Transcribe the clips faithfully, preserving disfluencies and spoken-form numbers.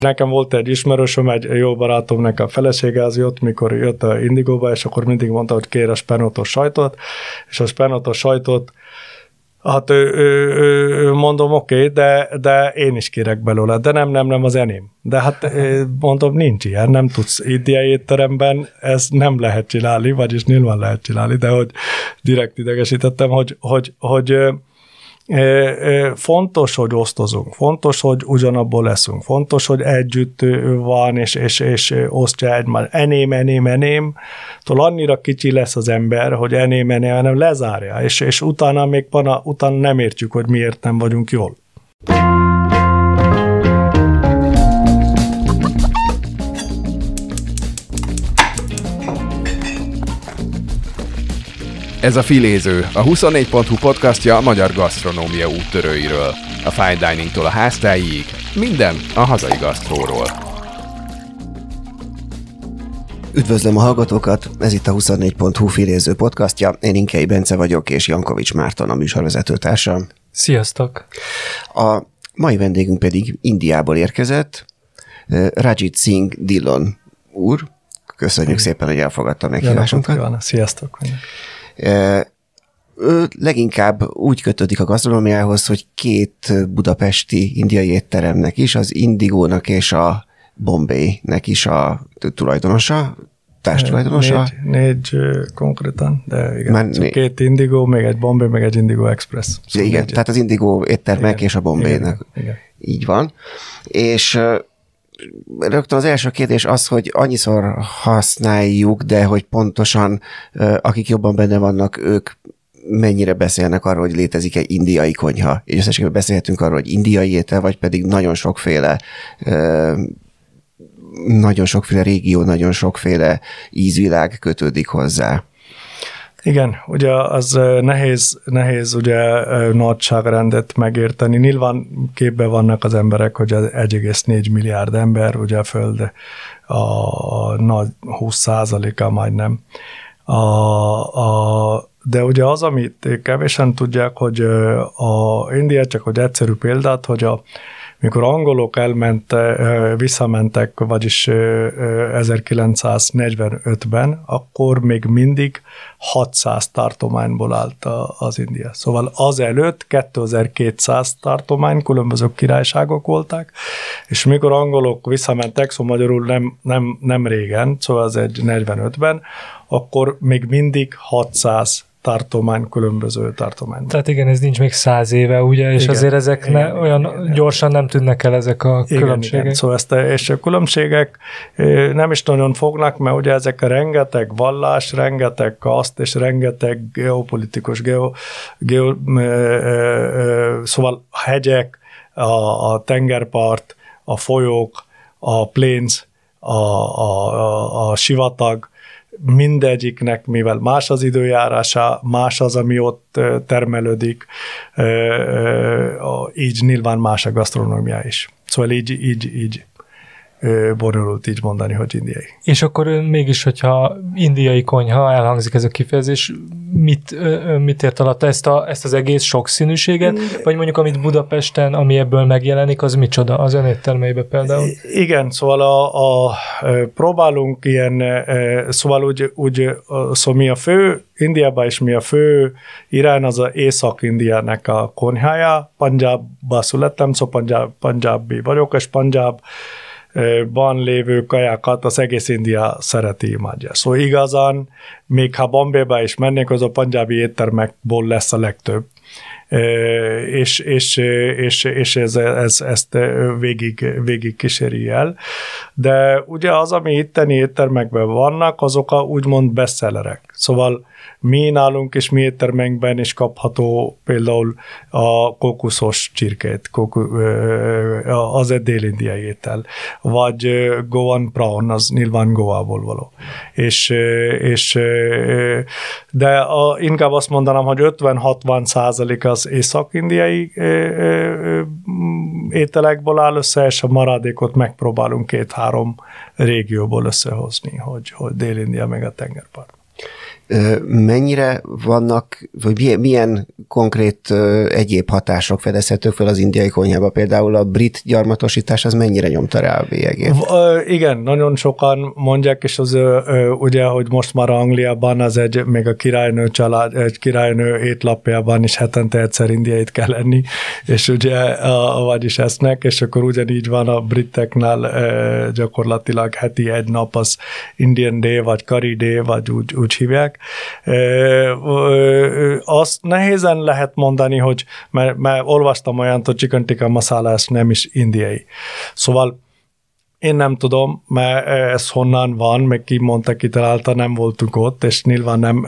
Nekem volt egy ismerősöm, egy jó barátomnak a felesége, az jött, mikor jött a Indigóba, és akkor mindig mondta, hogy kér a spenótos sajtot, és a spenótos sajtot, hát ő, ő, ő, mondom, oké, okay, de, de én is kérek belőle, de nem, nem, nem az enyém. De hát mondom, nincs ilyen, nem tudsz indiai étteremben, ez nem lehet csinálni, vagyis nyilván lehet csinálni, de hogy direkt idegesítettem, hogy, hogy, hogy fontos, hogy osztozunk, fontos, hogy ugyanabból leszünk, fontos, hogy együtt van, és, és, és osztja egymás. Eném, eném, eném, tól annyira kicsi lesz az ember, hogy eném, eném, eném lezárja, és, és utána még pana, utána nem értjük, hogy miért nem vagyunk jól. Ez a Filéző, a huszonnégy pont hu podcastja a magyar gasztronómia úttörőiről. A fine diningtól a háztáig, minden a hazai gasztróról. Üdvözlöm a hallgatókat, ez itt a huszonnégy pont hu Filéző podcastja. Én Inkei Bence vagyok, és Jankovics Márton a műsorvezetőtársam. Sziasztok! A mai vendégünk pedig Indiából érkezett, Rajit Singh Dhillon úr. Köszönjük szépen, hogy elfogadta meghívásunkat. Sziasztok! Ő leginkább úgy kötődik a gasztronómiához, hogy két budapesti indiai étteremnek is, az Indigónak és a Bombay-nek is a tulajdonosa, társtulajdonosa. Négy, négy konkrétan, de igen. Már né- két Indigo, még egy Bombay, még egy Indigo Express. Szóval igen, négy. Tehát az Indigo éttermek igen, és a Bombay-nek. Igen, igen. Így van. És rögtön az első kérdés az, hogy annyiszor használjuk, de hogy pontosan akik jobban benne vannak, ők mennyire beszélnek arról, hogy létezik egy indiai konyha. És összességében beszélhetünk arról, hogy indiai étel, vagy pedig nagyon sokféle nagyon sokféle régió, nagyon sokféle ízvilág kötődik hozzá. Igen, ugye az nehéz, nehéz ugye nagyságrendet megérteni. Nyilván képben vannak az emberek, hogy az egy egész négy milliárd ember, ugye a Föld a, a nagy húsz százaléka majdnem. A, a, de ugye az, amit kevésen tudják, hogy a India, csak hogy egyszerű példát, hogy a mikor angolok elment, visszamentek, vagyis ezerkilencszáznegyvenötben, akkor még mindig hatszáz tartományból állt az India. Szóval azelőtt kétezer-kétszáz tartomány, különböző királyságok voltak, és mikor angolok visszamentek, szóval magyarul nem, nem, nem régen, szóval az egy negyvenötben, akkor még mindig hatszáz tartomány, különböző tartomány. Tehát igen, ez nincs még száz éve, ugye, és igen, azért ezek igen, ne, olyan igen, gyorsan nem tűnnek el ezek a igen, különbségek. Igen, szóval ezt a, és a különbségek nem is nagyon fognak, mert ugye ezek a rengeteg vallás, rengeteg kaszt, és rengeteg geopolitikus, geo, geo, szóval a hegyek, a, a tengerpart, a folyók, a plains, a, a, a, a sivatag, mindegyiknek, mivel más az időjárása, más az, ami ott termelődik, így nyilván más a gasztronómia is. Szóval így, így, így bonyolult így mondani, hogy indiai. És akkor mégis, hogyha indiai konyha, elhangzik ez a kifejezés, mit, mit ért alatt ezt, a, ezt az egész sokszínűséget, vagy mondjuk amit Budapesten, ami ebből megjelenik, az micsoda az ön éttermeiben például? Igen, szóval a, a, próbálunk ilyen, szóval úgy, úgy szóval mi a fő, Indiában is mi a fő irány, az az Észak-Indiának a konyhája, Punjabba születtem, szóval Punjab, Punjabi vagyok, és Punjab ban lévő kajákat az egész India szereti, imádja. Szóval igazán, még ha Bombayba is mennék, az a punjabi éttermekból lesz a legtöbb. És, és, és, és ez, ez, ezt végig, végig kíséri el. De ugye az, ami itteni éttermekben vannak, azok a úgymond bestsellerek. Szóval mi nálunk és mi éttermekben is kapható például a kókuszos csirkét, kóku, az egy dél-indiai étel, vagy Goan prawn, az nyilván Goából való. És, és, de a, inkább azt mondanám, hogy ötven-hatvan százalék az észak-indiai ételekből áll össze, és a maradékot megpróbálunk két-három régióból összehozni, hogy, hogy Dél-India meg a tengerpart. Mennyire vannak, vagy milyen, milyen konkrét egyéb hatások fedezhetők fel az indiai konyhába? Például a brit gyarmatosítás, az mennyire nyomta rá a bélyegét? Igen, nagyon sokan mondják, és az ugye, hogy most már Angliában az egy, még a királynő család, egy királynő étlapjában is hetente egyszer indiait kell lenni, és ugye, vagyis esznek, és akkor ugyanígy van a briteknál gyakorlatilag heti egy nap az Indian Day, vagy Curry Day, vagy úgy, úgy hívják. Azt nehézen lehet mondani, hogy mert, mert olvastam olyant, hogy chicken tikka masala ez nem is indiai. Szóval én nem tudom, mert ez honnan van, meg ki mondta, ki találta, nem voltunk ott, és nyilván nem,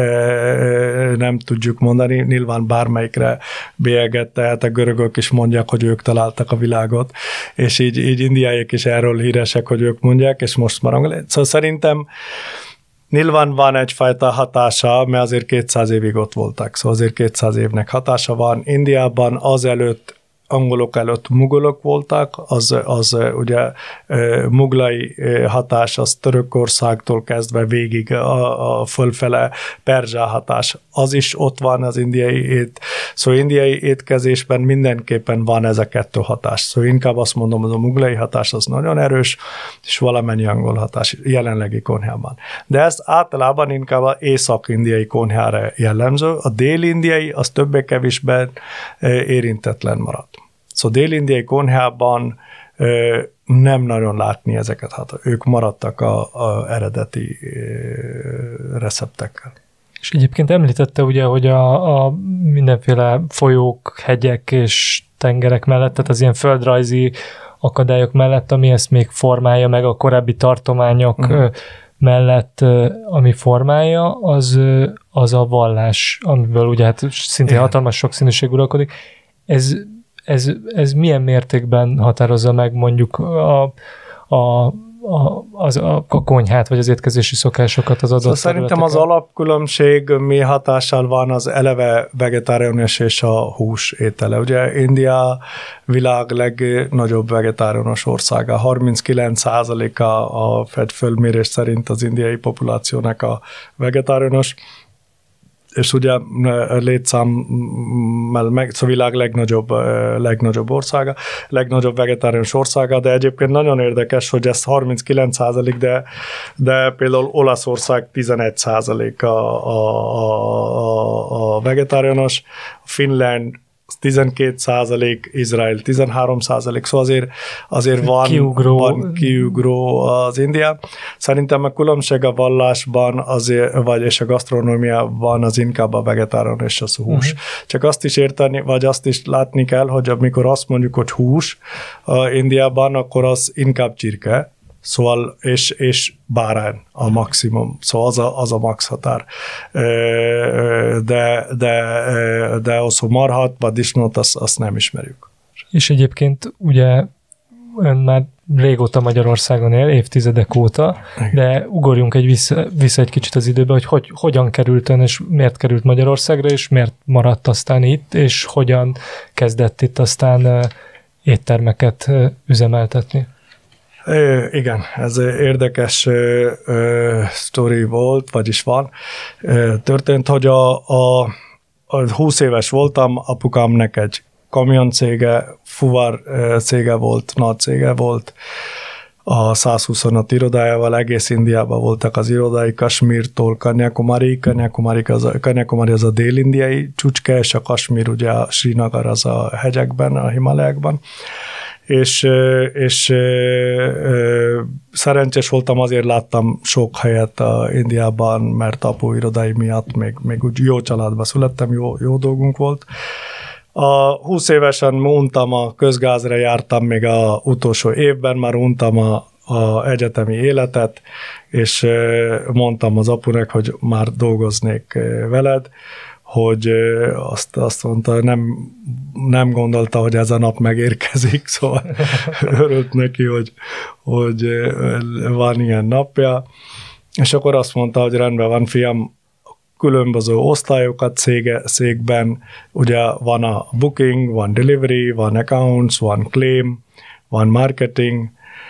nem tudjuk mondani, nyilván bármelyikre bélyeget, tehát a görögök is mondják, hogy ők találtak a világot, és így, így indiaiak is erről híresek, hogy ők mondják, és most már angol. Szóval szerintem nyilván van egyfajta hatása, mert azért kétszáz évig ott voltak, szóval azért kétszáz évnek hatása van. Indiában azelőtt, angolok előtt mugolok voltak, az, az ugye muglai hatás, az Törökországtól kezdve végig a, a fölfele perzsa hatás, az is ott van az indiai ét. Szóval indiai étkezésben mindenképpen van ez a kettő hatás. Szóval inkább azt mondom, hogy a muglai hatás az nagyon erős, és valamennyi angol hatás jelenlegi konyhában. De ez általában inkább az észak-indiai konyhára jellemző, a dél-indiai az többé-kevésbé érintetlen maradt. Szóval dél-indiai konyhában ö, nem nagyon látni ezeket, hát ők maradtak a, a eredeti ö, receptekkel. És egyébként említette ugye, hogy a, a mindenféle folyók, hegyek és tengerek mellett, tehát az ilyen földrajzi akadályok mellett, ami ezt még formálja meg a korábbi tartományok uh-huh. mellett, ami formálja, az, az a vallás, amiből ugye hát szintén Igen. hatalmas sokszínűség uralkodik. Ez Ez, ez milyen mértékben határozza meg mondjuk a, a, a, az, a, a konyhát, vagy az étkezési szokásokat az adott szóval szerintem az alapkülönbség mi hatással van az eleve vegetáriánus és a hús étele. Ugye India világ legnagyobb vegetáriánus országa. harminckilenc százaléka a Fed fölmérés szerint az indiai populációnak a vegetáriánus, és ugye létszámmel meg, szóval világ legnagyobb, legnagyobb országa, legnagyobb vegetáriánus országa, de egyébként nagyon érdekes, hogy ez harminckilenc százalék, de, de például Olaszország tizenegy százalék a, a, a, a vegetáriánus, Finland tizenkét százalék, Izrael tizenhárom százalék, szóval azért, azért van, kiugró. van kiugró az India. Szerintem a különbség a vallásban azért, vagy és a gasztronómiában az inkább a vegetáriánus és az hús. Uh-huh. Csak azt is érteni, vagy azt is látni kell, hogy amikor azt mondjuk, hogy hús uh, Indiában, akkor az inkább csirke, szóval, és, és bárány a maximum, szóval az a, az a max határ. De, de, de az, hogy marhat, vagy disznót, azt, azt nem ismerjük. És egyébként ugye ön már régóta Magyarországon él, évtizedek óta, Igen. de ugorjunk egy vissza, vissza egy kicsit az időbe, hogy, hogy hogyan került ön, és miért került Magyarországra, és miért maradt aztán itt, és hogyan kezdett itt aztán éttermeket üzemeltetni. É, igen, ez érdekes ö, ö, sztori volt, vagyis van. Ö, történt, hogy a, a, a húsz éves voltam, apukámnak egy kamioncége, fuvar cége volt, nagy cége volt, a száz huszonöt irodájával, egész Indiában voltak az irodái, Kasmírtól Kanyakumari, Kanyakumari az a, Kanyakumari az a dél-indiai csücske, és a Kasmír ugye a Srinagar az a hegyekben, a Himalájákban. És, és szerencsés voltam, azért láttam sok helyet a Indiában, mert apu irodái miatt még, még úgy jó családba születtem, jó, jó dolgunk volt. A húsz évesen untam a közgázra, jártam még a utolsó évben, már untam a, a egyetemi életet, és mondtam az apunak, hogy már dolgoznék veled, hogy azt, azt mondta, nem, nem gondolta, hogy ez a nap megérkezik, szóval örült neki, hogy, hogy van ilyen napja, és akkor azt mondta, hogy rendben van, fiam, különböző osztályokat cége, cégben, ugye van a booking, van delivery, van accounts, van claim, van marketing,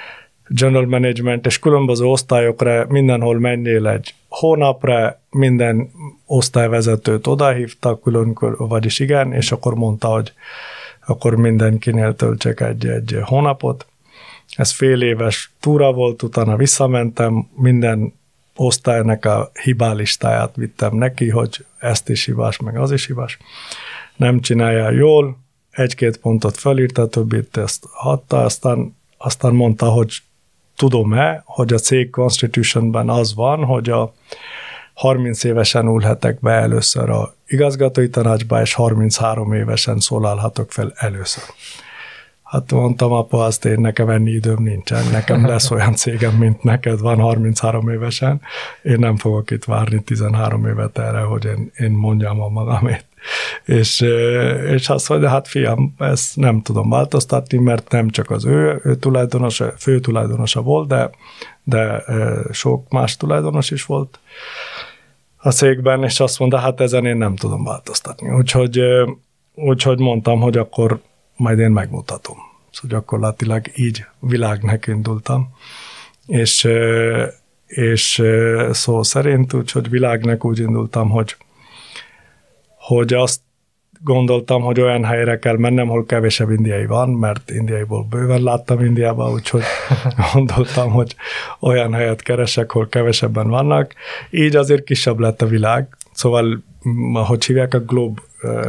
general management, és különböző osztályokra mindenhol menjél egy hónapra, minden osztályvezetőt odahívtak, külön, vagyis igen, és akkor mondta, hogy akkor mindenkinél töltsek egy, egy hónapot. Ez fél éves túra volt, utána visszamentem, minden osztálynak a hibálistáját vittem neki, hogy ezt is hibás, meg az is hibás. Nem csinálja jól, egy-két pontot felírta, többit ezt hatta, aztán, aztán mondta, hogy tudom-e, hogy a cég Constitutionben az van, hogy a harminc évesen ülhetek be először a igazgatói tanácsba, és harminchárom évesen szólalhatok fel először. Hát mondtam, apa, azt én nekem enni időm nincsen, nekem lesz olyan cégem, mint neked van harminchárom évesen, én nem fogok itt várni tizenhárom évet erre, hogy én, én mondjam a magamét. És, és azt mondja, hát fiam, ezt nem tudom változtatni, mert nem csak az ő, ő tulajdonosa, fő tulajdonosa volt, de, de sok más tulajdonos is volt a cégben, és azt mondta, hát ezen én nem tudom változtatni. Úgyhogy, úgyhogy mondtam, hogy akkor majd én megmutatom. Szóval gyakorlatilag így világnak indultam. És, és szó szerint, úgyhogy világnak úgy indultam, hogy, hogy azt gondoltam, hogy olyan helyre kell mennem, hol kevesebb indiai van, mert indiaiból bőven láttam Indiában, úgyhogy gondoltam, hogy olyan helyet keresek, hol kevesebben vannak. Így azért kisebb lett a világ. Szóval, ahogy hívják, a glob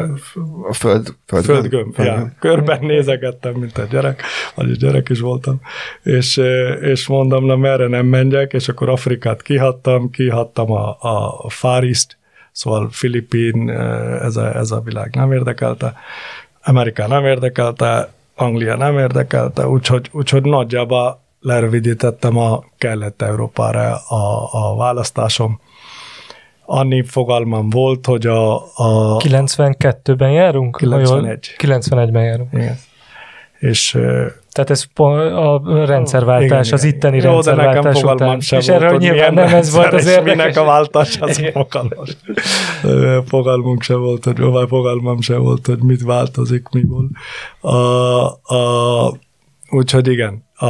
a föld, föld földgömb. Ja, körben nézegettem, mint egy gyerek, vagyis gyerek is voltam, és, és mondom, na merre nem menjek, és akkor Afrikát kihattam, kihattam a, a Far East, szóval Filipin, ez a, ez a világ nem érdekelte, Amerika nem érdekelte, Anglia nem érdekelte, úgyhogy, úgyhogy nagyjából lerövidítettem a Kelet-Európára a, a választásom. Annyi fogalmam volt, hogy a... a kilencvenkettőben járunk? kilencvenegy. kilencvenegyben járunk. Igen. És... Tehát ez a rendszerváltás, igen, az itteni jó, rendszerváltás után. után. Sem és volt, erről nyilván nem ez volt az érdekes. Minek a váltás, az fogalmam. Fogalmunk sem volt, hogy, vagy fogalmam sem volt, hogy mit változik, miből. A, a, úgyhogy igen, a,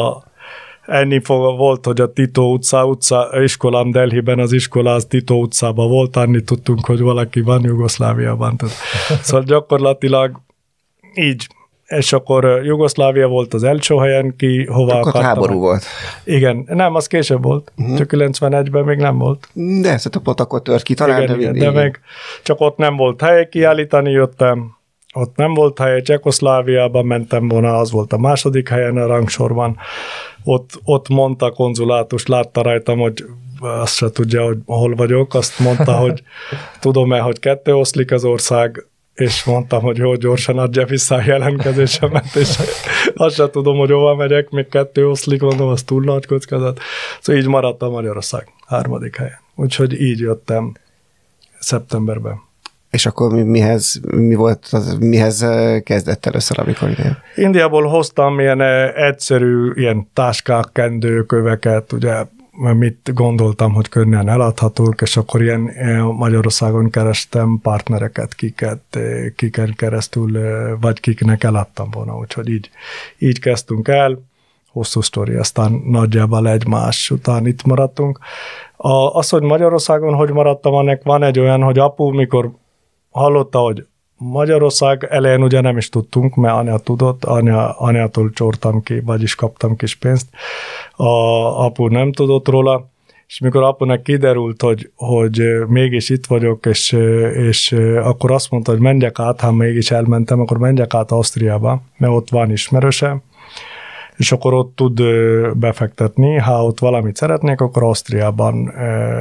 ennyi volt, hogy a Tito utca, utca iskolám Delhiben, az iskola az Tito utcában volt, annyi tudtunk, hogy valaki van Jugoszláviában. Tehát, szóval gyakorlatilag így. És akkor Jugoszlávia volt az első helyen, ki hova akkor akartam. háború volt. Igen, nem, az később volt. Uh-huh. Csak kilencvenegyben még nem volt. De ezt a pot akkor tört ki talán. Igen, igen, de meg csak ott nem volt hely, kiállítani jöttem. Ott nem volt hely, Csehkoszláviában mentem volna, az volt a második helyen a rangsorban. Ott, ott mondta a konzulátus, látta rajtam, hogy azt se tudja, hogy hol vagyok. Azt mondta, hogy tudom-e, hogy ketté oszlik az ország, és mondtam, hogy jó, gyorsan adja vissza a jelentkezésemet, és azt sem tudom, hogy hova megyek, még kettő oszlik, mondom, az túl nagy kockázat. Szóval így maradt a Magyarország harmadik helyen. Úgyhogy így jöttem szeptemberben. És akkor mi, mihez, mi volt az, mihez kezdett először, amikor ide? Indiából hoztam ilyen egyszerű, ilyen táskák, kendőköveket, ugye, mit gondoltam, hogy könnyen eladhatók, és akkor ilyen Magyarországon kerestem partnereket, kiket, kiken keresztül, vagy kiknek eladtam volna, úgyhogy így, így kezdtünk el, hosszú sztori, aztán nagyjából egymás után itt maradtunk. A, az, hogy Magyarországon hogy maradtam, annak van egy olyan, hogy apu, mikor hallotta, hogy Magyarország, elején ugye nem is tudtunk, mert anya tudott, anya, anyától csortam ki, vagyis kaptam kis pénzt. A apu nem tudott róla, és mikor apunak kiderült, hogy, hogy mégis itt vagyok, és, és akkor azt mondta, hogy menjek át, ha mégis elmentem, akkor menjek át Ausztriába, mert ott van ismerőse, és akkor ott tud befektetni, ha ott valamit szeretnék, akkor Ausztriában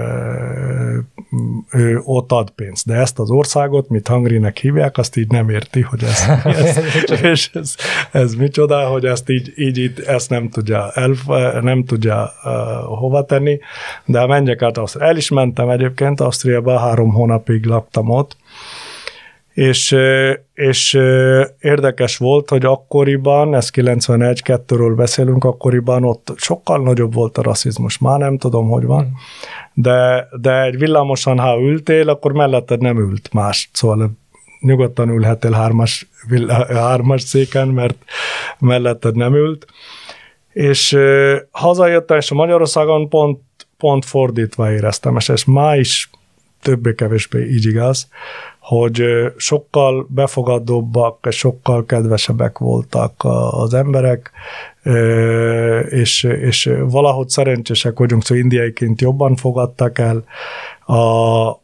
ő ott ad pénzt. De ezt az országot, mit Hungary-nek hívják, azt így nem érti, hogy ez, ez, és ez, ez micsoda, hogy ezt így, így itt, ezt nem tudja, el, nem tudja uh, hova tenni, de menjek át Ausztriába. El is mentem egyébként Ausztriába, három hónapig laktam ott, És, és érdekes volt, hogy akkoriban, ez kilencvenegy kettőről beszélünk, akkoriban ott sokkal nagyobb volt a rasszizmus. Már nem tudom, hogy van, de, de egy villamosan, ha ültél, akkor melletted nem ült más. Szóval nyugodtan ülhetél hármas, hármas széken, mert melletted nem ült. És uh, hazajöttem, és a Magyarországon pont, pont fordítva éreztem, és ez ma is többé-kevésbé így igaz, hogy sokkal befogadóbbak, sokkal kedvesebbek voltak az emberek, és, és valahogy szerencsések vagyunk, szóval indiaiként jobban fogadtak el, a,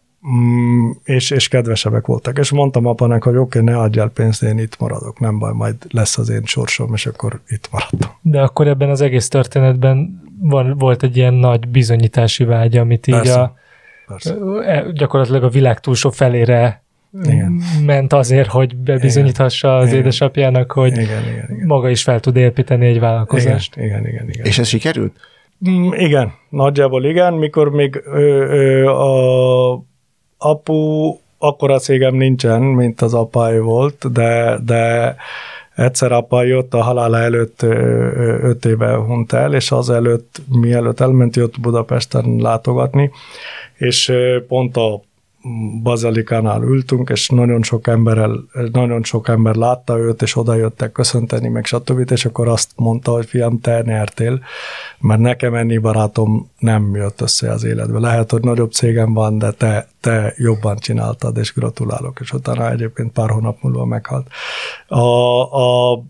és, és kedvesebbek voltak. És mondtam apának, hogy oké, okay, ne adjál pénzt, én itt maradok, nem baj, majd lesz az én sorsom, és akkor itt maradtam. De akkor ebben az egész történetben van, volt egy ilyen nagy bizonyítási vágy, amit így Persze. a Persze. gyakorlatilag a világ túlsó felére igen. ment azért, hogy bebizonyíthassa az igen. édesapjának, hogy igen, igen, igen. maga is fel tud építeni egy vállalkozást. Igen, igen, igen, igen. És ez sikerült? Mm, igen, nagyjából igen, mikor még ö, ö, a apu, akkora cégem nincsen, mint az apáé volt, de, de egyszer apa jött a halála előtt öt éve hunyt el, és az előtt, mielőtt elment, jött Budapesten látogatni, és pont a bazilikánál ültünk, és nagyon sok emberrel, nagyon sok ember látta őt, és oda jöttek köszönteni, meg stb. És akkor azt mondta, hogy fiam, te nyertél, mert nekem ennyi barátom nem jött össze az életbe. Lehet, hogy nagyobb cégem van, de te, te jobban csináltad, és gratulálok. És utána egyébként pár hónap múlva meghalt. A, a,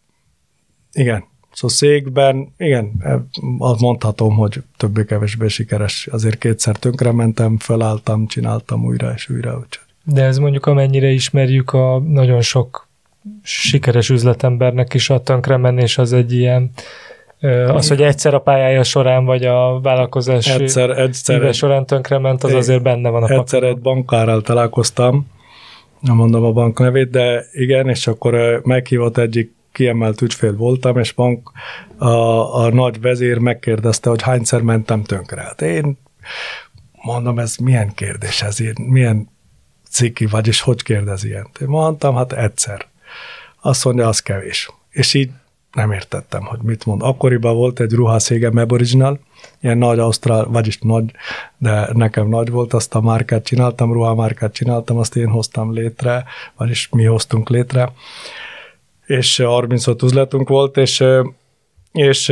igen, szóval székben, igen, azt mondhatom, hogy többé-kevésbé sikeres. Azért kétszer tönkrementem, felálltam, csináltam újra és újra. Úgyhogy. De ez mondjuk amennyire ismerjük a nagyon sok sikeres üzletembernek is a tönkremenés az egy ilyen, az, hogy egyszer a pályája során, vagy a vállalkozás egyszer, egyszer éve során tönkrement, az azért benne van a papíron. Egyszer egy bankárral találkoztam, nem mondom a bank nevét, de igen, és akkor meghívott egyik kiemelt ügyfél voltam, és bank a, a nagy vezér megkérdezte, hogy hányszer mentem tönkre. Hát én mondom, ez milyen kérdés, ez én, milyen ciki vagy, és hogy kérdez ilyen? Én mondtam, hát egyszer. Azt mondja, az kevés. És így nem értettem, hogy mit mond. Akkoriban volt egy ruhaszégem Aboriginal, ilyen nagy ausztrál, vagyis nagy, de nekem nagy volt, azt a márkát csináltam, ruhamárkát csináltam, azt én hoztam létre, vagyis mi hoztunk létre, és harmincöt üzletünk volt, és, és,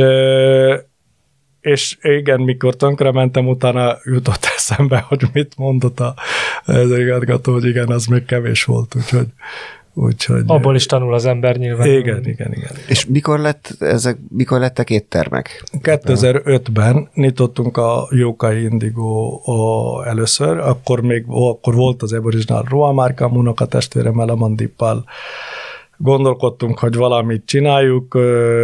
és igen, mikor tönkrementem, utána jutott eszembe, hogy mit mondott az igazgató, hogy igen, az még kevés volt, úgyhogy Úgyhogy, abból is tanul az ember nyilván. Igen, igen, igen. És mikor, lett ezek, mikor lettek éttermek? kétezer-ötben nyitottunk a Jókai Indigo először, akkor még akkor volt az Aboriginal ruhamárkám, unokatestvéremmel, Amandippal gondolkodtunk, hogy valamit csináljuk, ö,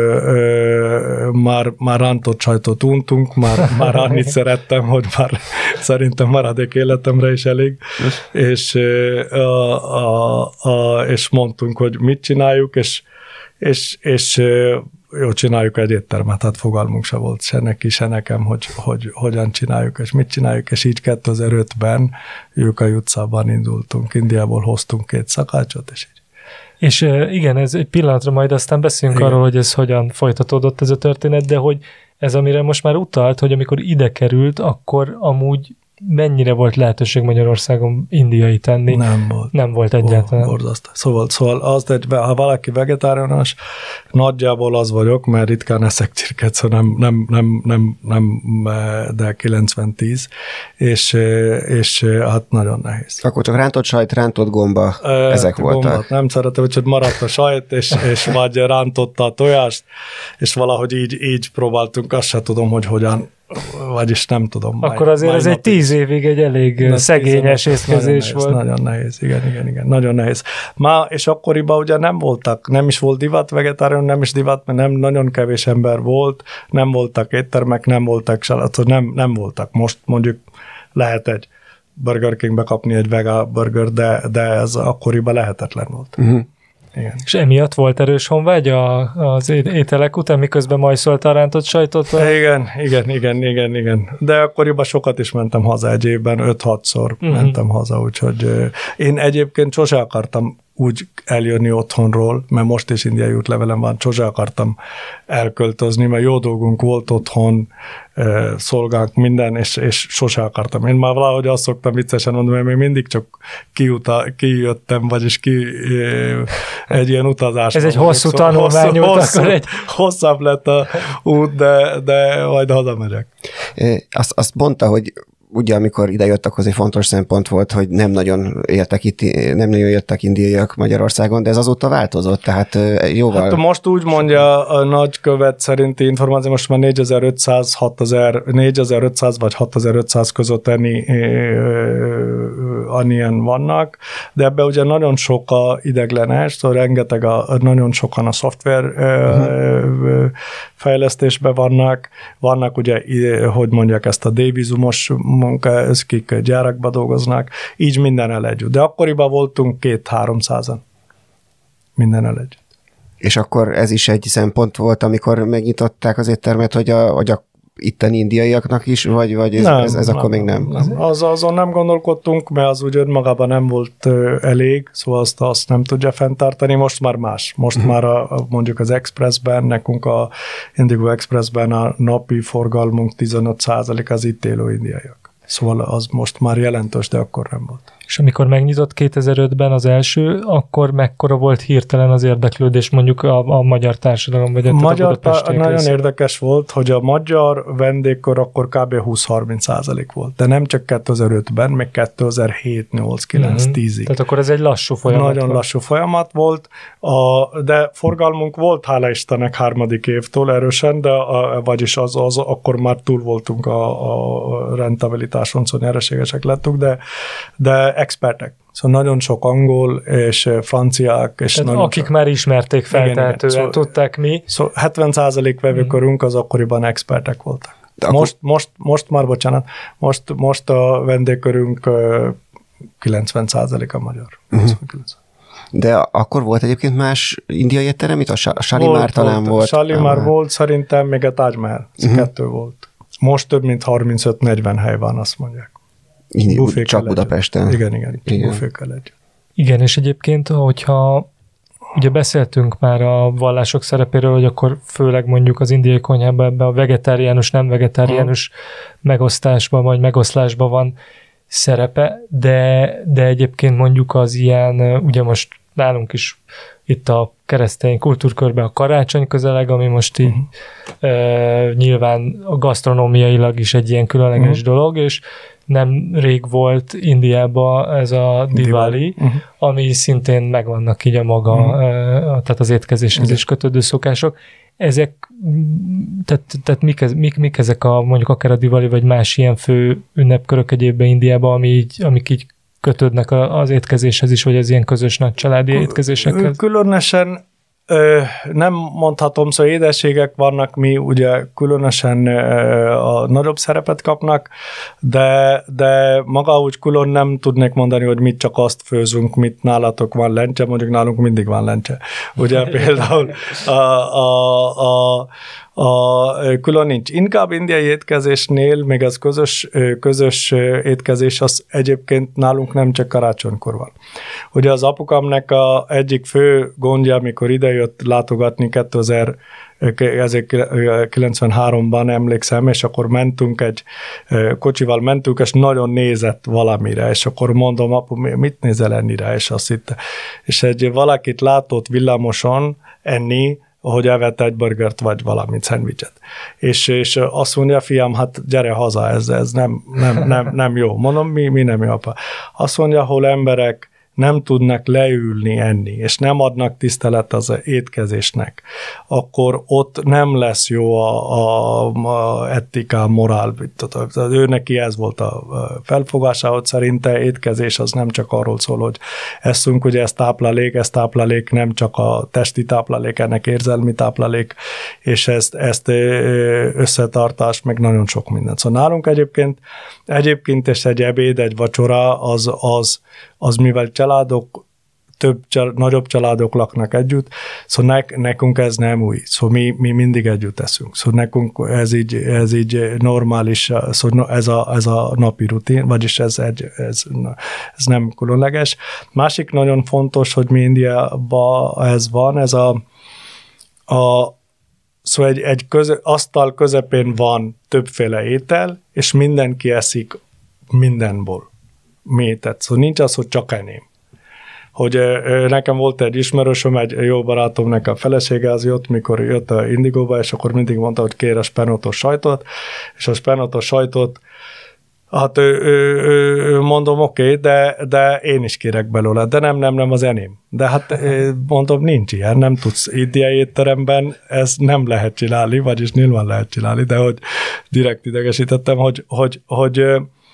ö, már, már rántott sajtot untunk, már, már annyit szerettem, hogy már szerintem maradék életemre is elég, és, a, a, a, és mondtunk, hogy mit csináljuk, és, és, és jó, csináljuk egy éttermet, hát fogalmunk se volt se neki, se nekem, hogy, hogy hogyan csináljuk, és mit csináljuk, és így kétezer-ötben Jókai utcában indultunk, Indiából hoztunk két szakácsot, és így. És igen, ez egy pillanatra majd aztán beszélünk igen. arról, hogy ez hogyan folytatódott ez a történet, de hogy ez, amire most már utalt, hogy amikor ide került, akkor amúgy mennyire volt lehetőség Magyarországon indiai tenni? Nem volt. Nem volt egyáltalán. Borzasztó. Szóval, szóval az, egy, ha valaki vegetáriánus, nagyjából az vagyok, mert ritkán eszek csirket, szóval nem, nem, nem, nem, nem de kilencven tíz, és, és hát nagyon nehéz. Akkor csak rántott sajt, rántott gomba, e, ezek gombát voltak. Nem szeretem, hogy maradt a sajt, és, és vagy rántotta a tojást, és valahogy így, így próbáltunk, azt se tudom, hogy hogyan, vagyis nem tudom. Akkor máj, azért ez egy tíz évig egy elég de szegényes észkezés volt. Nagyon nehéz, igen, igen, igen, nagyon nehéz. Má, és akkoriban ugye nem voltak, nem is volt divat vegetárián, nem is divat, mert nem, nagyon kevés ember volt, nem voltak éttermek, nem voltak salátok, nem, nem voltak. Most mondjuk lehet egy Burger Kingbe kapni egy vegán burger, de, de ez akkoriban lehetetlen volt. Uh-huh. Igen. És emiatt volt erős honvágy a, az ételek után, miközben majszolta a rántott sajtot? A... Igen, igen, igen, igen, igen. De akkoriban sokat is mentem haza egy évben, öt-hatszor uh-huh. mentem haza, úgyhogy én egyébként sose akartam úgy eljönni otthonról, mert most is indiai útlevelem van, sose akartam elköltözni, mert jó dolgunk volt otthon, szolgálunk minden, és, és sose akartam. Én már valahogy azt szoktam viccesen mondani, mert még mindig csak kiuta, kijöttem, vagyis ki egy ilyen utazás. Ez egy hosszú tanulmány út, hosszú, akkor egy... Hosszabb lett a út, de, de majd hazamegyek. Azt, azt mondta, hogy ugye amikor idejött, akkor az egy fontos szempont volt, hogy nem nagyon éltek itt, nem nagyon jöttek indiaiak Magyarországon, de ez azóta változott, tehát jóval... Hát most úgy mondja a nagykövet szerinti információ, most már négyezer-ötszáz, hatezer, négyezer-ötszáz vagy hatezer-ötszáz között ennyi, annyian vannak, de ebben ugye nagyon sok a ideglenes, szóval rengeteg a, nagyon sokan a szoftver uh-huh. fejlesztésben vannak, vannak ugye, hogy mondják ezt a D-vízumos munka, akik gyárakba dolgoznak, így mindennel együtt. De akkoriban voltunk két-háromszázan mindennel együtt. És akkor ez is egy szempont volt, amikor megnyitották az éttermet, hogy a, hogy a itteni indiaiaknak is, vagy, vagy ez, nem, ez, ez nem, akkor még nem? nem. Az, azon nem gondolkodtunk, mert az úgy önmagában nem volt uh, elég, szóval azt, azt nem tudja fenntartani, most már más. Most uh-huh. már a, a, mondjuk az Expressben, nekünk a Indigo Expressben a napi forgalmunk tizenöt százalék az itt élő indiaiak. Szóval az most már jelentős, de akkor nem volt. És amikor megnyitott kétezer-ötben az első, akkor mekkora volt hirtelen az érdeklődés mondjuk a, a magyar társadalom, vagy a magyar ta, Nagyon részéről? Érdekes volt, hogy a magyar vendégkör akkor kb. húsz-harminc százalék volt, de nem csak kétezer-ötben, meg kétezer-hét, nyolc, kilenc, mm-hmm. tízig. Tehát akkor ez egy lassú folyamat Nagyon volt. lassú folyamat volt, a, de forgalmunk volt, hála Istennek, harmadik évtől erősen, de a, vagyis az, az, akkor már túl voltunk a, a rentabilitáson, szóval nyereségesek lettünk, de, de expertek. Szóval nagyon sok angol és franciák. És tehát nagyon akik sok... már ismerték feltehetően, szóval, tudták mi. Szóval hetven százalék vevőkörünk az akkoriban expertek voltak. Akkor... Most, most, most már, bocsánat, most, most a vendégkörünk kilencven százalék a magyar. Uh-huh. De akkor volt egyébként más indiai étterem, itt a Shalimar talán volt. volt. Shalimar ah. volt, szerintem még a Taj Mahal. Ez uh-huh. kettő volt. Most több mint harmincöt-negyven hely van, azt mondják. Bufékkel csak Budapesten. Együtt. Igen, igen, igen. Bufékkel együtt. Igen, és egyébként, hogyha ugye beszéltünk már a vallások szerepéről, hogy akkor főleg mondjuk az indiai konyhában ebben a vegetáriánus, nem vegetáriánus hmm. megosztásban vagy megoszlásban van szerepe, de, de egyébként mondjuk az ilyen, ugye most nálunk is itt a keresztény kultúrkörben a karácsony közeleg, ami most így uh-huh. e, nyilván a gasztronómiailag is egy ilyen különleges uh-huh. dolog, és nem rég volt Indiában ez a Diwali, uh-huh. ami szintén megvannak így a maga, uh-huh. e, tehát az étkezéshez uh-huh. is kötődő szokások. Ezek, tehát, tehát mik, mik, mik ezek a, mondjuk akár a Diwali, vagy más ilyen fő ünnepkörök egyébben Indiában, ami így, amik így kötődnek az étkezéshez is, vagy az ilyen közös nagy családi étkezésekhez? Különösen nem mondhatom, szóval édességek vannak, mi ugye különösen a nagyobb szerepet kapnak, de, de maga úgy külön nem tudnék mondani, hogy mit csak azt főzünk, mit nálatok van lencse, mondjuk nálunk mindig van lencse. Ugye például a, a, a A, külön nincs. Inkább indiai étkezésnél, még az közös, közös étkezés, az egyébként nálunk nem csak karácsonykor van. Ugye az apukámnak a egyik fő gondja, amikor idejött látogatni kétezer-kilencvenháromban emlékszem, és akkor mentünk egy kocsival mentünk, és nagyon nézett valamire, és akkor mondom, apu, mit nézel ennire? És azt hitte. És egy valakit látott villamoson enni, hogy evett egy burgert, vagy valamit, szendvicset. És, és azt mondja, fiam, hát gyere haza, ez, ez nem, nem, nem, nem jó. Mondom, mi, mi nem jó, apa? Azt mondja, hol emberek nem tudnak leülni enni, és nem adnak tisztelet az étkezésnek, akkor ott nem lesz jó a, a, a etika, morál. Ő neki ez volt a felfogása, hogy szerinte étkezés az nem csak arról szól, hogy eszünk, ugye ez táplálék, ez táplálék nem csak a testi táplálék, ennek érzelmi táplálék, és ezt, ezt összetartás, meg nagyon sok mindent. Szóval nálunk egyébként, egyébként és egy ebéd, egy vacsora, az, az, az mivel családok több, nagyobb családok laknak együtt, szóval ne, nekünk ez nem új, szóval mi, mi mindig együtt eszünk, szóval nekünk ez így, ez így normális, szóval ez a, ez a napi rutin, vagyis ez, egy, ez, ez nem különleges. Másik nagyon fontos, hogy mi Indiában ez van, ez a, a szóval egy, egy köze, asztal közepén van többféle étel, és mindenki eszik mindenból. Mi tetsz? Szóval nincs az, hogy csak eném. Hogy nekem volt egy ismerősöm, egy jó barátom, nekem a felesége az jött, mikor jött a Indigóba, és akkor mindig mondta, hogy kér a spenótos sajtot, és a spenótos sajtot, hát ő, ő, ő, mondom, oké, okay, de, de én is kérek belőle, de nem, nem, nem az enyém. De hát mondom, nincs ilyen, nem tudsz indiai étteremben, ez nem lehet csinálni, vagyis nyilván lehet csinálni, de hogy direkt idegesítettem, hogy, hogy, hogy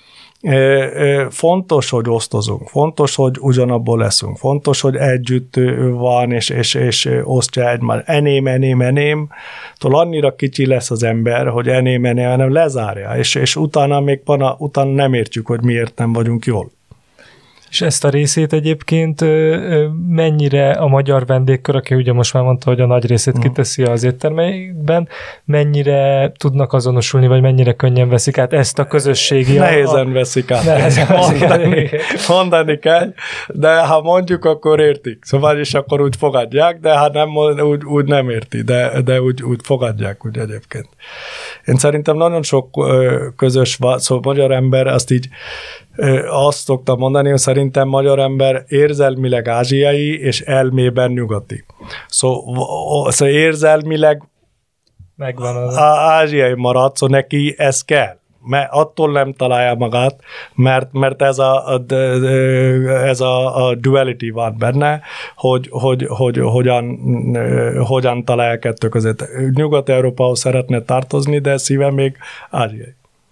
fontos, hogy osztozunk, fontos, hogy ugyanabból leszünk, fontos, hogy együtt van, és, és, és osztja egymás. Eném, eném, eném, tól annyira kicsi lesz az ember, hogy eném, eném, eném lezárja, és, és utána még pana, utána nem értjük, hogy miért nem vagyunk jól. És ezt a részét egyébként mennyire a magyar vendégkör, aki ugye most már mondta, hogy a nagy részét kiteszi az éttermekben, mennyire tudnak azonosulni, vagy mennyire könnyen veszik át ezt a közösségi... Nehézen a... veszik át. Nehézen mondani, mondani kell, de ha mondjuk, akkor értik. Szóval is akkor úgy fogadják, de ha nem, úgy, úgy nem érti, de, de úgy, úgy fogadják úgy egyébként. Én szerintem nagyon sok közös, szóval magyar ember azt így azt szoktam mondani, hogy szerintem magyar ember érzelmileg ázsiai, és elmében nyugati. Szóval, szóval érzelmileg megvan az. Ázsiai marad, szóval neki ez kell. Mert attól nem találja magát, mert, mert ez, a, ez a, a duality van benne, hogy, hogy, hogy hogyan, hogyan találja kettő között. Nyugat-Európához szeretne tartozni, de szíve még ázsiai.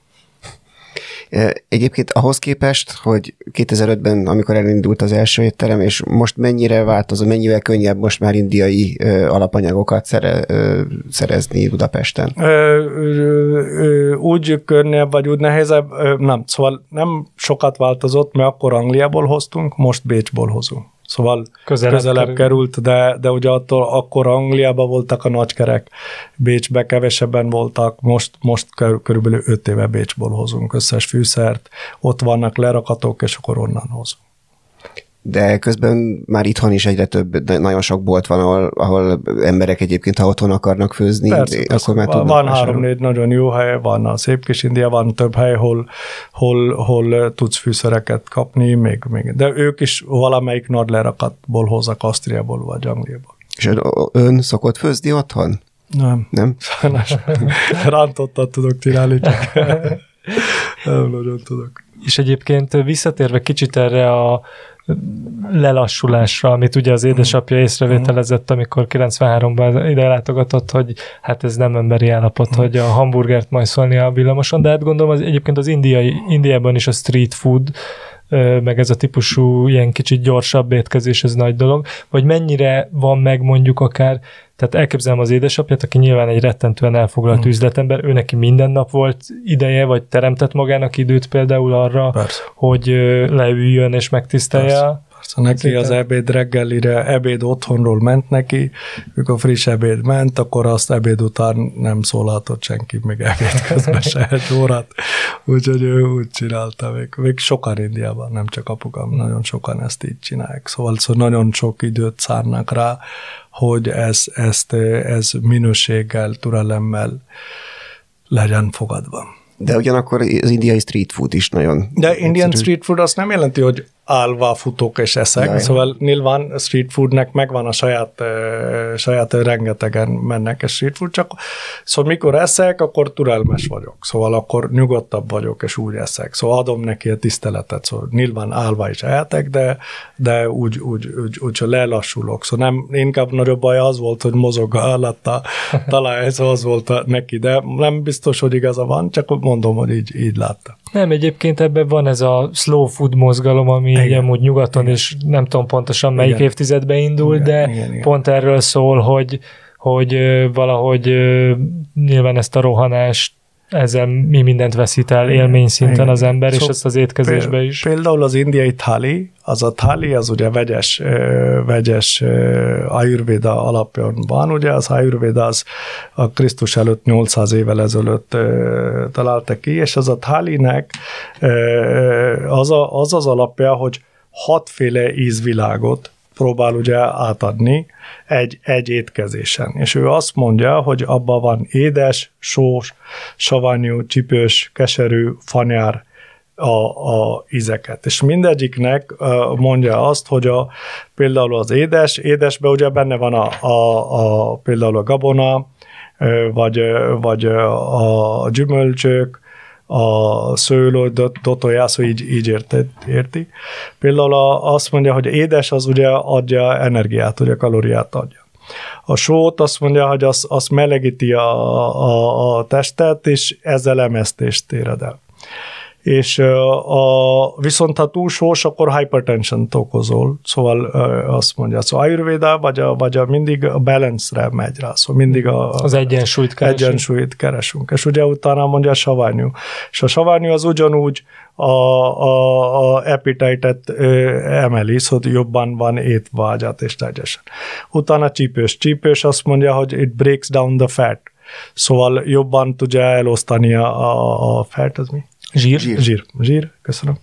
Egyébként ahhoz képest, hogy kétezer-ötben, amikor elindult az első étterem, és most mennyire változó, mennyivel könnyebb most már indiai ö, alapanyagokat szere, ö, szerezni Budapesten? Ö, ö, ö, úgy könnyebb, vagy úgy nehézebb, ö, nem, szóval nem sokat változott, mert akkor Angliából hoztunk, most Bécsból hozunk. Szóval közelebb, közelebb került, de, de ugye attól akkor Angliában voltak a nagykerek, Bécsbe kevesebben voltak, most, most körülbelül öt éve Bécsból hozunk összes fűszert, ott vannak lerakatok, és akkor onnan hozunk. De közben már itthon is egyre több, nagyon sok bolt van, ahol, ahol emberek egyébként, ha otthon akarnak főzni, persze, akkor persze. már tudnak. Van három-négy nagyon jó hely, van a Szép Kis India, van több hely, hol, hol, hol tudsz fűszereket kapni, még, még. De ők is valamelyik nagy lerakatból hozzak, Ausztriából vagy Angliából. És ön, ön szokott főzni otthon? Nem. Nem? Rántottat tudok csinálni, csak nem nagyon tudok. És egyébként visszatérve kicsit erre a lelassulásra, amit ugye az édesapja észrevételezett, amikor kilencvenháromban ide látogatott, hogy hát ez nem emberi állapot, mm. hogy a hamburgert majszolni a villamoson, de hát gondolom az, egyébként az indiai, Indiában is a street food, meg ez a típusú ilyen kicsit gyorsabb étkezés, ez nagy dolog, vagy mennyire van meg mondjuk akár, tehát elképzelem az édesapját, aki nyilván egy rettentően elfoglalt mm. üzletember, ő neki minden nap volt ideje, vagy teremtett magának időt például arra, persze, hogy leüljön és megtisztelje. Persze. Persze, neki az ebéd reggelire, ebéd otthonról ment neki, mikor friss ebéd ment, akkor azt ebéd után nem szólaltott senki, még ebéd közben se egy órát, úgyhogy ő úgy csinálta. Még, még sokan Indiában, nem csak apukám, nagyon sokan ezt így csinálják. Szóval, szóval nagyon sok időt szánnak rá, hogy ez, ezt, ez minőséggel, türelemmel legyen fogadva. De ugyanakkor az indiai street food is nagyon... De Indian street food azt nem jelenti, hogy állva futok és eszek, Jaj. Szóval nyilván a street foodnek megvan a saját, uh, saját rengetegen mennek a street food, csak szóval mikor eszek, akkor türelmes vagyok, szóval akkor nyugodtabb vagyok, és úgy eszek, szóval adom neki a tiszteletet, szóval nyilván állva is ehetek, de, de úgy, úgy, úgy, úgy lelassulok, szóval nem, inkább nagyobb baj az volt, hogy mozog alatt a talaj, szóval az volt a, neki, de nem biztos, hogy igaza van, csak mondom, hogy így, így látta. Nem, egyébként ebben van ez a slow food mozgalom, ami igen, amúgy nyugaton igen, is nem tudom pontosan melyik igen, évtizedben indult, igen, de igen, igen, pont erről szól, hogy, hogy valahogy nyilván ezt a rohanást ezzel mi mindent veszít el élmény szinten igen. az ember, és so, ezt az étkezésbe is. Például az indiai thali, az a thali, az ugye vegyes, vegyes Ayurveda alapján van, ugye az Ayurveda az a Krisztus előtt nyolcszáz évvel ezelőtt találta ki, és az a thalinek az, a, az az alapja, hogy hatféle ízvilágot próbál ugye átadni egy, egy étkezésen. És ő azt mondja, hogy abban van édes, sós, savanyú, csípős, keserű, fanyár a, a ízeket. És mindegyiknek mondja azt, hogy a, például az édes, édesben ugye benne van a, a, a például a gabona, vagy, vagy a gyümölcsök, a szőlő, dotojászó így, így érti, érti. Például azt mondja, hogy édes az ugye adja energiát, ugye kalóriát adja. A sót azt mondja, hogy az, az melegíti a, a, a testet, és ezzel emésztést éred el. És a, viszont ha túl sós, akkor hypertension-t okozol, szóval azt mondja. Szóval Ayurveda vagy a, vagy a mindig a balance-re megy rá, szóval mindig a, az egyensúlyt keresünk. Egyensúlyt keresünk. És ugye utána mondja a savanyú. És a savanyú az ugyanúgy a, a, a appetite-et emeli, szóval jobban van étvágyat és teljesen. Utána csípős. Csípős azt mondja, hogy it breaks down the fat. Szóval jobban tudja elosztani a, a, a fat, az mi? Zsír. Zsír. Zsír, Zsír. Köszönöm.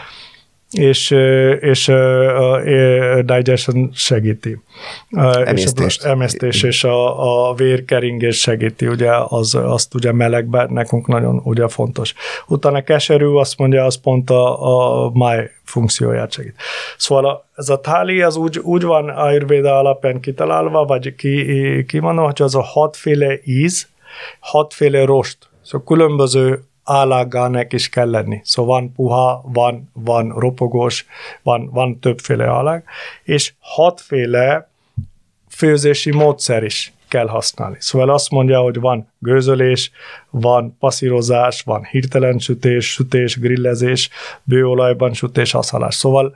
És, és a, a digestion segíti. Emésztést. És a, emésztés és a, a vérkeringés segíti, ugye, az, azt ugye melegben nekünk nagyon ugye fontos. Utána keserű, azt mondja, az pont a, a máj funkcióját segít. Szóval a, ez a thali, az úgy, úgy van Ayurveda alapján kitalálva, vagy ki, kimondva, hogy az a hatféle íz, hatféle rost. Szóval különböző állagának is kell lenni. Szóval van puha, van, van ropogós, van, van többféle állag, és hatféle főzési módszer is kell használni. Szóval azt mondja, hogy van gőzölés, van passzírozás, van hirtelen sütés, sütés, grillezés, bőolajban sütés, aszalás. Szóval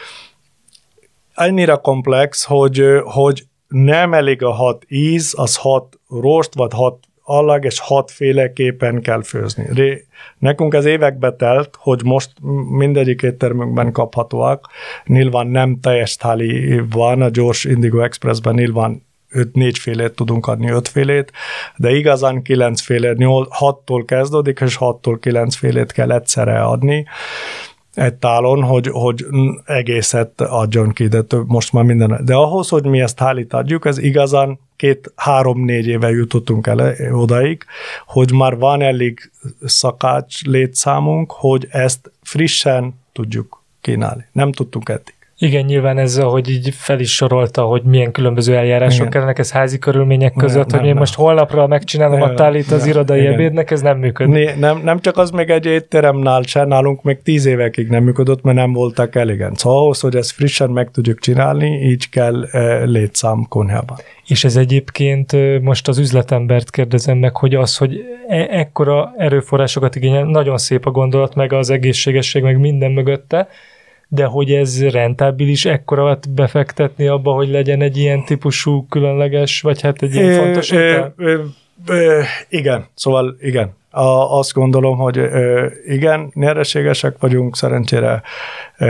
annyira komplex, hogy, hogy nem elég a hat íz, az hat rost, vagy hat allag, és hatféleképpen kell főzni. Ré, nekünk ez évekbe telt, hogy most mindegyik éttermünkben kaphatóak. Nyilván nem teljes thali van, a gyors Indigo Expressben nyilván öt-négy félét tudunk adni, ötfélét, de igazán kilencféle, hattól kezdődik, és hattól kilenc félét kell egyszerre adni egy tálon, hogy, hogy egészet adjon ki, de több, most már minden. De ahhoz, hogy mi ezt thálit adjuk, ez igazán két-három-négy éve jutottunk el odaig, hogy már van elég szakács létszámunk, hogy ezt frissen tudjuk kínálni. Nem tudtunk eddig. Igen, nyilván ez, ahogy így fel is sorolta, hogy milyen különböző eljárások igen. kellenek, ez házi körülmények között, nem, hogy én nem. most holnapra megcsinálom nem, a tálit az nem, irodai igen. ebédnek, ez nem működik. Nem, nem csak az, még egy étteremnál se, nálunk még tíz évekig nem működött, mert nem voltak elégen. Szóval ahhoz, hogy ezt frissen meg tudjuk csinálni, így kell e, létszám konyhában. És ez egyébként most az üzletembert kérdezem meg, hogy az, hogy e- ekkora erőforrásokat igényel, nagyon szép a gondolat, meg az egészségesség, meg minden mögötte, de hogy ez rentábilis ekkorát befektetni abba, hogy legyen egy ilyen típusú különleges, vagy hát egy ilyen é, fontos étel? É, é, igen, szóval igen. A, azt gondolom, hogy ö, igen, nyereségesek vagyunk, szerencsére. Ö,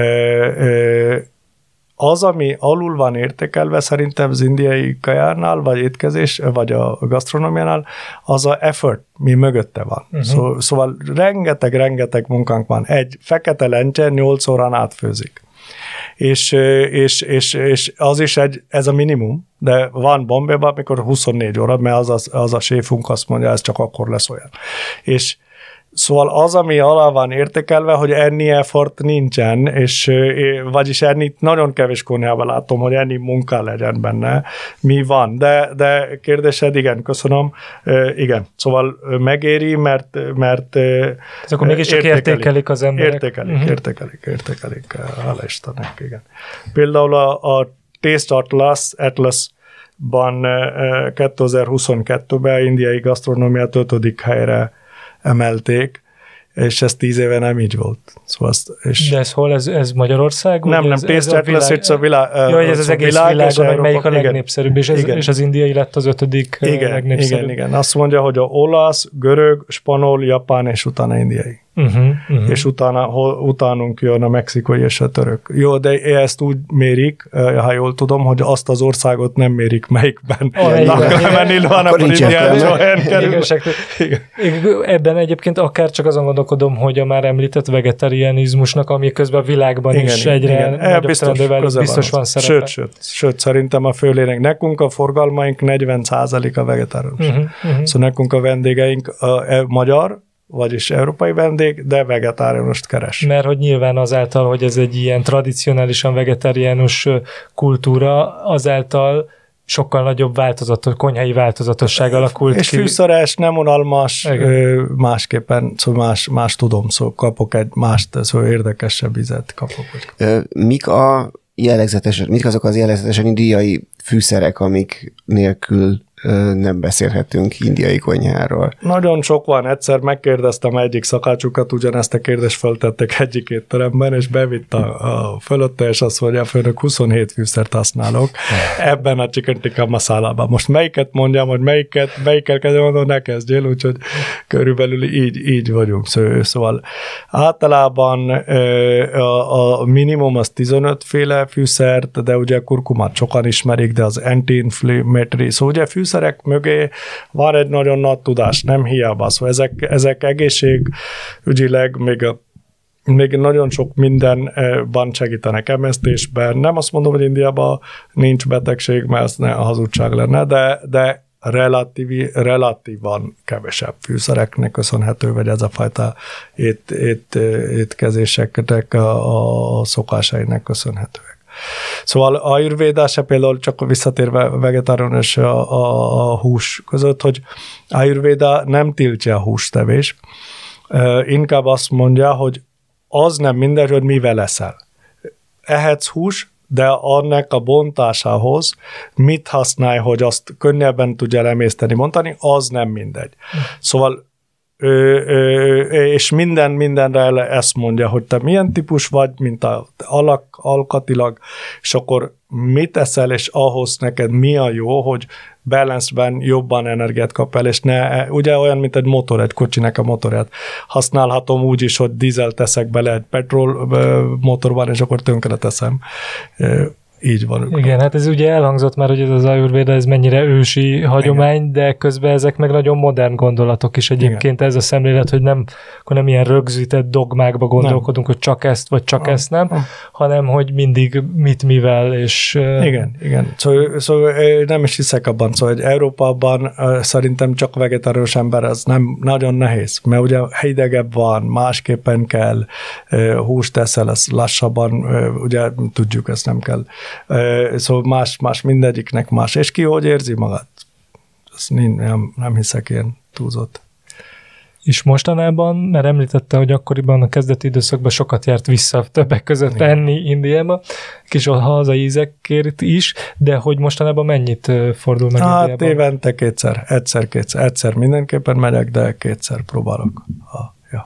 ö, az, ami alul van értékelve, szerintem az indiai kajánál, vagy étkezés, vagy a gasztronómiánál, az a effort, mi mögötte van. Uh-huh. Szó, szóval rengeteg-rengeteg munkánk van. Egy fekete lencse nyolc órán átfőzik. És, és, és, és az is egy, ez a minimum, de van Bombayban, amikor huszonnégy óra, mert az a, az a séfunk azt mondja, ez csak akkor lesz olyan. És szóval az, ami alá van értékelve, hogy ennyi effort nincsen, és vagyis ennyi nagyon kevés konyhában látom, hogy ennyi munka legyen benne. Mi van? De, de kérdésed, igen, köszönöm. Igen, szóval megéri, mert, mert ez akkor mégis csak értékelik az emberek. Értékelik, uh-huh. értékelik, értékelik. Hála Istennek, igen. Például a, a Taste Atlas, Atlasban kétezer-huszonkettőben indiai gasztronómiát ötödik helyre emelték, és ez tíz éve nem így volt. Szóval azt, és de ez hol? Ez, ez Magyarország? Nem, nem, Taste Atlas, ez a világ. Jó, hogy ez az egész világ, világon, hogy melyik a legnépszerűbb, és, ez, és az indiai lett az ötödik igen, legnépszerűbb. Igen, igen. Azt mondja, hogy a olasz, görög, spanyol, japán, és utána indiai. Uh-huh, uh-huh. És utána, utánunk jön a mexikai és a török. Jó, de ezt úgy mérik, ha jól tudom, hogy azt az országot nem mérik, melyikben lakamenil van, akkor indián olyan kerül. Ebben egyébként akár csak azon gondolkodom, hogy a már említett vegetarianizmusnak, ami közben a világban igen, is egyre igen. nagyobb biztos, trendővel, biztos van szerepe. Sőt, sőt, sőt, szerintem a főlének. Nekünk a forgalmaink negyven százalék a vegetáriánus. Uh-huh, uh-huh. Szóval nekünk a vendégeink a, a magyar, vagyis európai vendég, de vegetáriánust keres. Mert hogy nyilván azáltal, hogy ez egy ilyen tradicionálisan vegetáriánus kultúra, azáltal sokkal nagyobb változatos, konyhai változatosság alakult és ki. És fűszeres, nem unalmas, ö, másképpen, szóval más, más tudom, szóval kapok egy mást, szóval érdekesebb vizet kapok. Ö, mik a jellegzetes, mik azok az jellegzetesen indiai fűszerek, amik nélkül nem beszélhetünk indiai konyháról. Nagyon sok van. Egyszer megkérdeztem egyik szakácsukat, ugyanezt a kérdést feltettek egyik étteremben, és bevitt a, a fölötte, és azt mondja, főnök huszonhét fűszert használok ebben a chicken tikka masálában. Most melyiket mondjam, hogy melyiket, melyikkel kezdem, mondom, ne kezdjél, úgyhogy körülbelül így, így vagyunk. Szóval általában a, a minimum az tizenöt féle fűszert, de ugye kurkumát sokan ismerik, de az anti-inflammatory, szóval ugye fűszer szerek mögé van egy nagyon nagy tudás, nem hiába. Szóval ezek, ezek egészségügyileg még, a, még nagyon sok mindenben segítenek emésztésben. Nem azt mondom, hogy Indiában nincs betegség, mert ez ne a hazugság lenne, de, de relatív, relatívan kevesebb fűszereknek köszönhető, vagy ez a fajta ét, ét, étkezéseknek a, a szokásainak köszönhetőek. Szóval a Ayurvéda se például csak visszatérve vegetáriánus a, a, a hús között, hogy Ayurvéda nem tiltja a hústevés, inkább azt mondja, hogy az nem mindegy, hogy mivel leszel. Ehetsz hús, de annak a bontásához mit használj, hogy azt könnyebben tudja emészteni, mondani, az nem mindegy. Szóval Ö, ö, és minden mindenre ezt mondja, hogy te milyen típus vagy, mint a alak, alkatilag, és akkor mit eszel, és ahhoz neked mi a jó, hogy balance-ben jobban energiát kap el, és ne, ugye olyan, mint egy motor, egy kocsinek a motorját. Használhatom úgy is, hogy dízel teszek bele egy petrol motorban, és akkor tönkre teszem. Így van. Igen, hát ez ugye elhangzott már, hogy ez az Ayurvéda, ez mennyire ősi hagyomány, igen. De közben ezek meg nagyon modern gondolatok is egyébként. Igen. Ez a szemlélet, hogy nem, akkor nem ilyen rögzített dogmákba gondolkodunk, nem. Hogy csak ezt, vagy csak ah, ezt nem, ah. hanem hogy mindig mit, mivel, és... Igen, igen. Szóval, szóval nem is hiszek abban, szóval hogy Európában szerintem csak vegetáriánus ember, ez nem nagyon nehéz, mert ugye hidegebb van, másképpen kell, húst teszel, ez lassabban, ugye tudjuk, ezt nem kell. Szóval más, más mindegyiknek más. És ki hogy érzi magát? Ezt nem, nem hiszek ilyen túlzott. És mostanában, mert említette, hogy akkoriban a kezdeti időszakban sokat járt vissza többek között igen. enni Indiába, kis hazai ízekért is, de hogy mostanában mennyit fordul meg hát, Indiában? Hát évente kétszer, egyszer, kétszer, egyszer mindenképpen megyek, de kétszer próbálok. Ha, ja.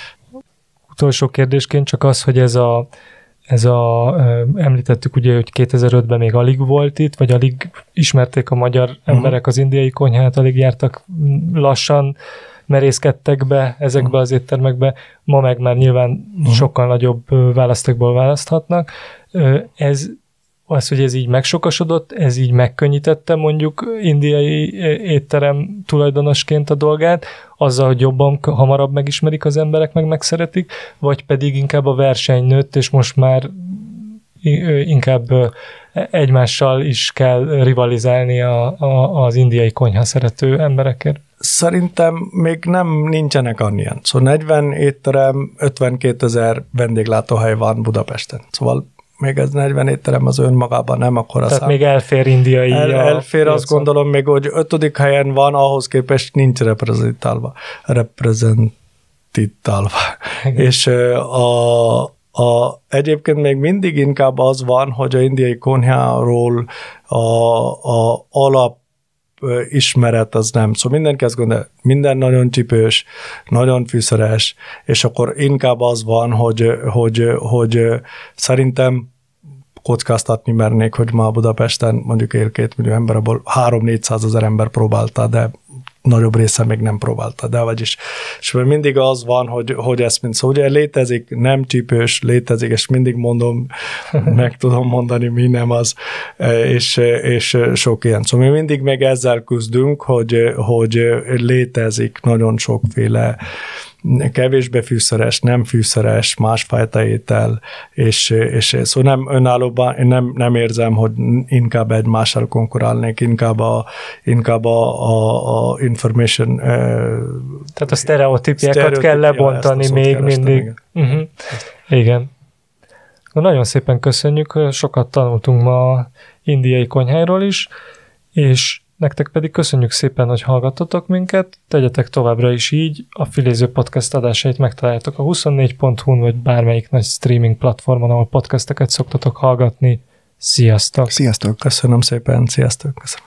Utolsó kérdésként csak az, hogy ez a Ez a, említettük ugye, hogy kétezer-ötben még alig volt itt, vagy alig ismerték a magyar uh-huh. emberek az indiai konyhát, alig jártak, lassan merészkedtek be ezekbe az éttermekbe, ma meg már nyilván uh-huh. sokkal nagyobb választékból választhatnak. Ez, az, hogy ez így megsokasodott, ez így megkönnyítette mondjuk indiai étterem tulajdonosként a dolgát, azzal, hogy jobban, hamarabb megismerik az emberek, meg megszeretik, vagy pedig inkább a verseny nőtt, és most már inkább egymással is kell rivalizálni a, a, az indiai konyha szerető emberekért? Szerintem még nem nincsenek annyian. Szóval negyven étterem, ötvenkétezer vendéglátóhely van Budapesten. Szóval még ez negyven étterem az önmagában nem akkora Tehát szám. még elfér indiai. El, elfér, azt gondolom, még hogy ötödik helyen van, ahhoz képest nincs reprezentálva. Reprezentálva. És a, a, egyébként még mindig inkább az van, hogy a indiai konyháról a, a alap ismeret az nem. Szóval mindenki azt gondolja, minden nagyon csípős, nagyon fűszeres, és akkor inkább az van, hogy, hogy, hogy szerintem kockáztatni mernék, hogy ma Budapesten mondjuk él két millió ember, abból három-négyszázezer ember próbálta, de nagyobb része még nem próbálta, de vagyis. És mindig az van, hogy, hogy ezt mind szó, ugye létezik, nem csípős, létezik, és mindig mondom, meg tudom mondani, mi nem az, és, és sok ilyen. Szóval mi mindig még ezzel küzdünk, hogy, hogy létezik nagyon sokféle kevésbé fűszeres, nem fűszeres, másfajta étel, és, és szóval nem önállóban, én nem, nem érzem, hogy inkább egymással konkurálnék, inkább a, inkább a, a, a information... Uh, Tehát a sztereotípiákat kell lebontani még mindig. Igen. Uh-huh. Igen. Na, nagyon szépen köszönjük, sokat tanultunk ma indiai konyháról is, és nektek pedig köszönjük szépen, hogy hallgattatok minket, tegyetek továbbra is így, a Filéző Podcast adásait megtaláljátok a huszonnégy pont hu-n, vagy bármelyik nagy streaming platformon, ahol podcasteket szoktatok hallgatni. Sziasztok! Sziasztok! Köszönöm szépen, sziasztok! Köszönöm.